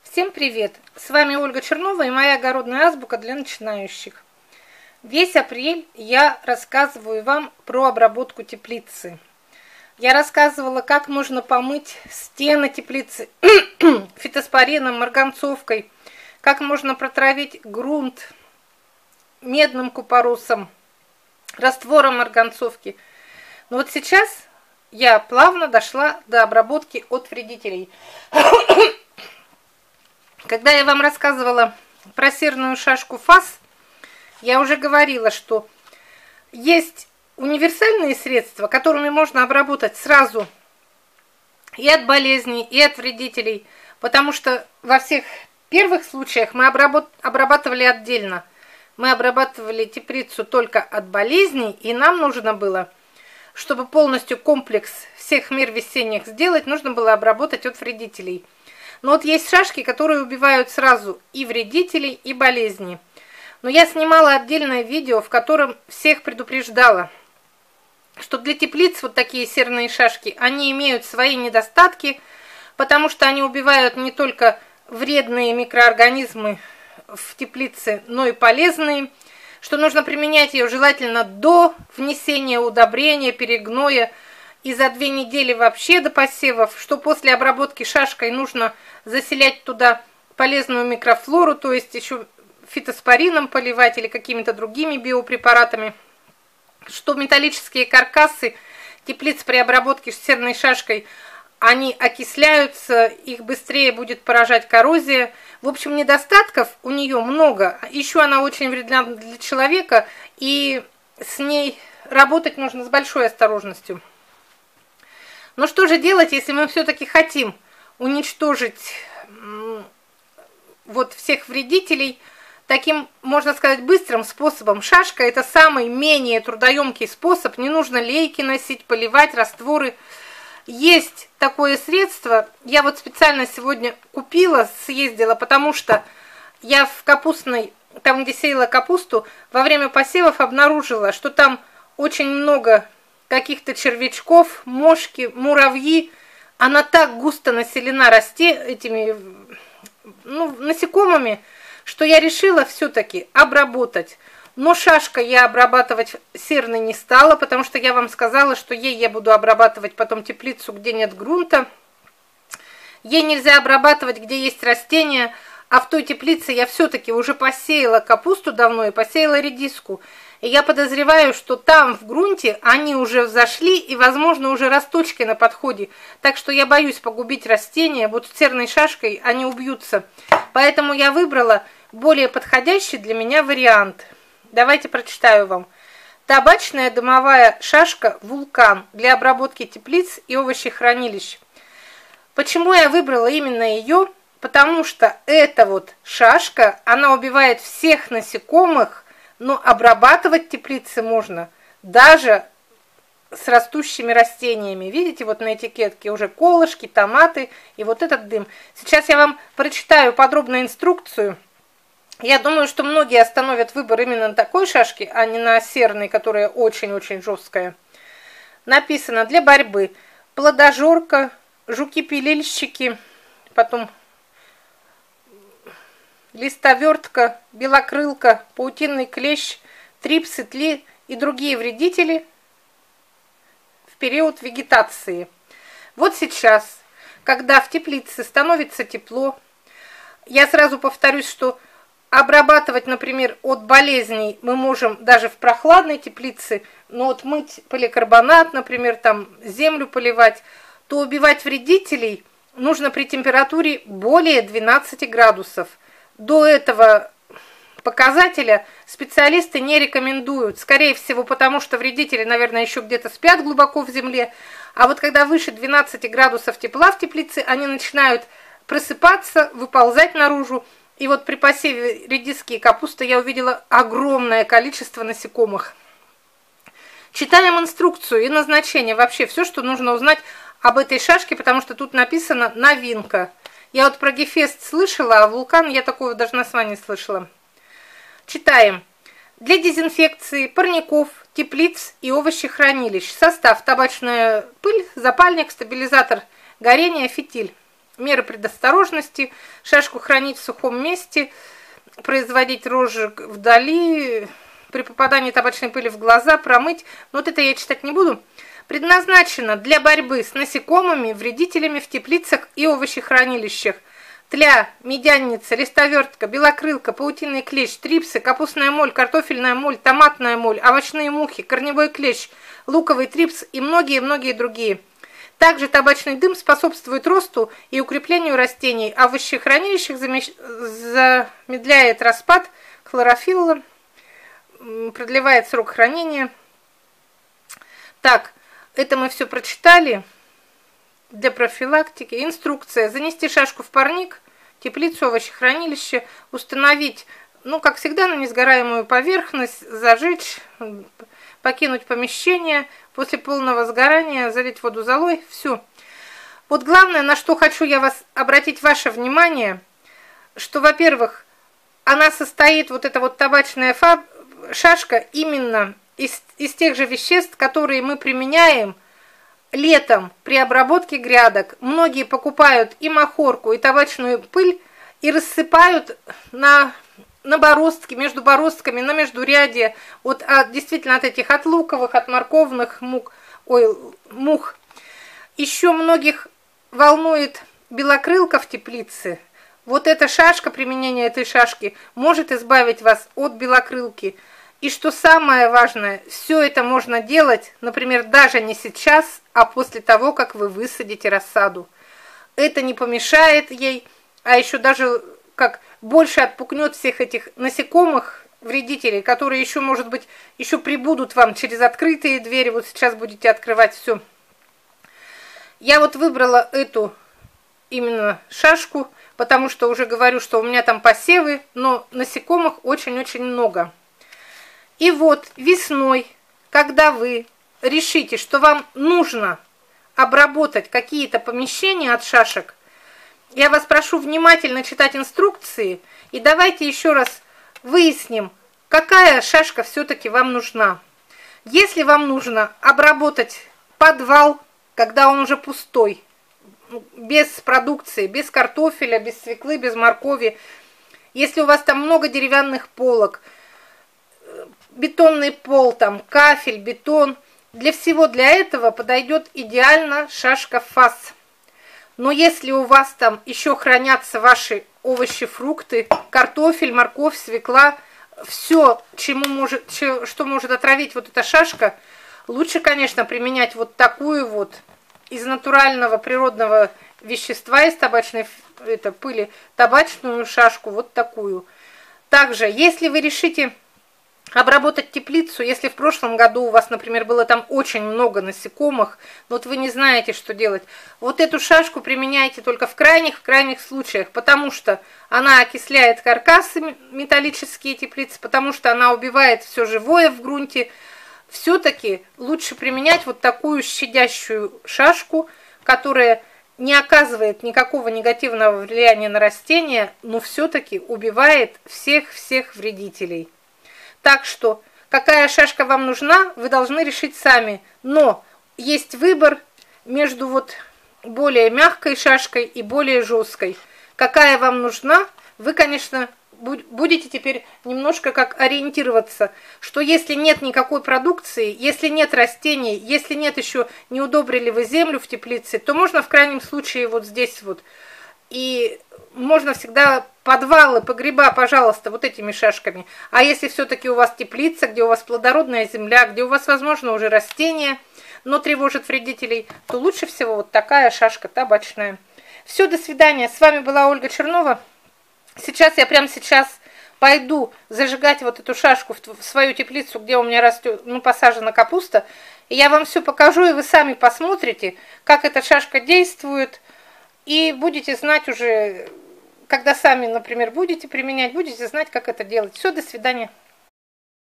Всем привет! С вами Ольга Чернова и моя огородная азбука для начинающих. Весь апрель я рассказываю вам про обработку теплицы. Я рассказывала, как можно помыть стены теплицы фитоспорином, марганцовкой, как можно протравить грунт медным купоросом, раствором марганцовки. Но вот сейчас я плавно дошла до обработки от вредителей. Когда я вам рассказывала про серную шашку ФАС, я уже говорила, что есть универсальные средства, которыми можно обработать сразу и от болезней, и от вредителей, потому что во всех первых случаях мы обрабатывали отдельно. Мы обрабатывали теплицу только от болезней, и нам нужно было, чтобы полностью комплекс всех мер весенних сделать, нужно было обработать от вредителей. Но вот есть шашки, которые убивают сразу и вредителей, и болезни. Но я снимала отдельное видео, в котором всех предупреждала, что для теплиц вот такие серные шашки, они имеют свои недостатки, потому что они убивают не только вредные микроорганизмы в теплице, но и полезные, что нужно применять ее желательно до внесения удобрения, перегноя, и за 2 недели вообще до посевов, что после обработки шашкой нужно заселять туда полезную микрофлору, то есть еще фитоспорином поливать или какими-то другими биопрепаратами, что металлические каркасы теплиц при обработке серной шашкой, они окисляются, их быстрее будет поражать коррозия. В общем, недостатков у нее много. Еще она очень вредна для человека, и с ней работать нужно с большой осторожностью. Но что же делать, если мы все-таки хотим уничтожить вот всех вредителей таким, можно сказать, быстрым способом? Шашка – это самый менее трудоемкий способ, не нужно лейки носить, поливать, растворы. Есть такое средство, я вот специально сегодня купила, съездила, потому что я в капустной, там где сеяла капусту, во время посевов обнаружила, что там очень много каких-то червячков, мошки, муравьи. Она так густо населена этими насекомыми, что я решила все-таки обработать. Но шашкой я обрабатывать серной не стала, потому что я вам сказала, что ей я буду обрабатывать потом теплицу, где нет грунта. Ей нельзя обрабатывать, где есть растения, а в той теплице я все-таки уже посеяла капусту давно и посеяла редиску. И я подозреваю, что там в грунте они уже взошли и, возможно, уже росточки на подходе. Так что я боюсь погубить растения. Вот серной шашкой они убьются. Поэтому я выбрала более подходящий для меня вариант. Давайте прочитаю вам. Табачная дымовая шашка «Вулкан» для обработки теплиц и овощехранилищ. Почему я выбрала именно ее? Потому что эта вот шашка, она убивает всех насекомых, но обрабатывать теплицы можно даже с растущими растениями. Видите, вот на этикетке уже колышки, томаты и вот этот дым. Сейчас я вам прочитаю подробную инструкцию. Я думаю, что многие остановят выбор именно на такой шашке, а не на серной, которая очень-очень жесткая. Написано: для борьбы плодожорка, жуки-пилильщики, потом листовертка, белокрылка, паутинный клещ, трипсы, тли и другие вредители в период вегетации. Вот сейчас, когда в теплице становится тепло, я сразу повторюсь, что обрабатывать, например, от болезней мы можем даже в прохладной теплице, но вот мыть поликарбонат, например, там землю поливать, то убивать вредителей нужно при температуре более 12 градусов. До этого показателя специалисты не рекомендуют. Скорее всего, потому что вредители, наверное, еще где-то спят глубоко в земле. А вот когда выше 12 градусов тепла в теплице, они начинают просыпаться, выползать наружу. И вот при посеве редиски и капусты я увидела огромное количество насекомых. Читаем инструкцию и назначение. Вообще все, что нужно узнать об этой шашке, потому что тут написано «новинка». Я вот про Гефест слышала, а вулкан я такого даже названия слышала. Читаем. Для дезинфекции парников, теплиц и овощехранилищ. Состав: табачная пыль, запальник, стабилизатор горения, фитиль. меры предосторожности, шашку хранить в сухом месте, производить розжиг вдали, при попадании табачной пыли в глаза промыть. Но вот это я читать не буду. Предназначена для борьбы с насекомыми, вредителями в теплицах и овощехранилищах. Тля, медянница, листовертка, белокрылка, паутинный клещ, трипсы, капустная моль, картофельная моль, томатная моль, овощные мухи, корневой клещ, луковый трипс и многие-многие другие. Также табачный дым способствует росту и укреплению растений, а в овощехранилищах замедляет распад хлорофилла, продлевает срок хранения. Так, это мы все прочитали. Для профилактики. Инструкция. Занести шашку в парник, теплицу, овощехранилище, установить, ну, как всегда, на несгораемую поверхность, зажечь, покинуть помещение, после полного сгорания залить воду золой. Все. Вот главное, на что хочу я вас обратить ваше внимание, что, во-первых, она состоит, вот эта вот табачная шашка, именно из тех же веществ, которые мы применяем летом при обработке грядок. Многие покупают и махорку, и табачную пыль и рассыпают на бороздки, между бороздками, на междурядье, вот действительно от этих, от луковых, от морковных мух. Еще многих волнует белокрылка в теплице. Вот эта шашка, применение этой шашки может избавить вас от белокрылки. И что самое важное, все это можно делать, например, даже не сейчас, а после того, как вы высадите рассаду. Это не помешает ей, а еще даже как больше отпугнет всех этих насекомых, вредителей, которые еще, может быть, еще прибудут вам через открытые двери. Вот сейчас будете открывать все. Я вот выбрала эту именно шашку, потому что уже говорю, что у меня там посевы, но насекомых очень-очень много. И вот весной, когда вы решите, что вам нужно обработать какие-то помещения от шашек, я вас прошу внимательно читать инструкции и давайте еще раз выясним, какая шашка все-таки вам нужна. Если вам нужно обработать подвал, когда он уже пустой, без продукции, без картофеля, без свеклы, без моркови, если у вас там много деревянных полок, бетонный пол, там кафель, бетон. Для всего для этого подойдет идеально шашка ФАС. Но если у вас там еще хранятся ваши овощи, фрукты, картофель, морковь, свекла, все, что может отравить вот эта шашка, лучше, конечно, применять вот такую вот из натурального природного вещества, из табачной пыли, табачную шашку, вот такую. Также, если вы решите обработать теплицу, если в прошлом году у вас, например, было там очень много насекомых, но вот вы не знаете, что делать, вот эту шашку применяйте только в крайних случаях, потому что она окисляет каркасы металлические теплицы, потому что она убивает все живое в грунте. Все-таки лучше применять вот такую щадящую шашку, которая не оказывает никакого негативного влияния на растения, но все-таки убивает всех вредителей. Так что, какая шашка вам нужна, вы должны решить сами. Но есть выбор между вот более мягкой шашкой и более жесткой. Какая вам нужна, вы, конечно, будете теперь немножко как ориентироваться, что если нет никакой продукции, если нет растений, если нет еще, не удобрили вы землю в теплице, то можно в крайнем случае вот здесь вот. И можно всегда подвалы, погреба, пожалуйста, вот этими шашками. А если все-таки у вас теплица, где у вас плодородная земля, где у вас, возможно, уже растения, но тревожит вредителей, то лучше всего вот такая шашка табачная. Все, до свидания. С вами была Ольга Чернова. Прямо сейчас пойду зажигать вот эту шашку в свою теплицу, где у меня растет, посажена капуста. И я вам все покажу, и вы сами посмотрите, как эта шашка действует. И будете знать уже, когда сами, например, будете применять, будете знать, как это делать. Все, до свидания.